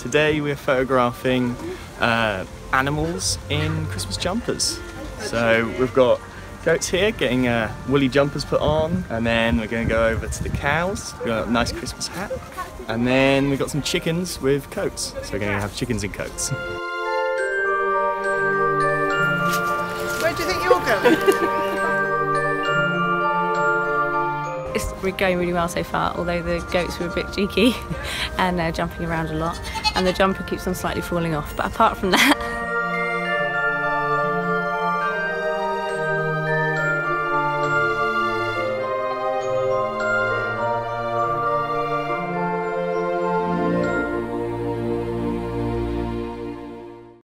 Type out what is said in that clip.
Today we're photographing animals in Christmas jumpers. So we've got goats here getting woolly jumpers put on, and then we're going to go over to the cows. We've got a nice Christmas hat, and then we've got some chickens with coats. So we're going to have chickens in coats. Where do you think you're going? It's going really well so far, although the goats were a bit cheeky and they're jumping around a lot and the jumper keeps on slightly falling off, but apart from that